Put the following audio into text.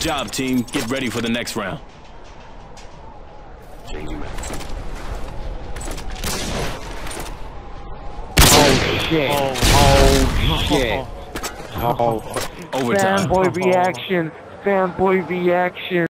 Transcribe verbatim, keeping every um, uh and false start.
job, team. Get ready for the next round. Oh shit. Oh shit. Oh. Overtime. Fanboy reaction. Fanboy reaction.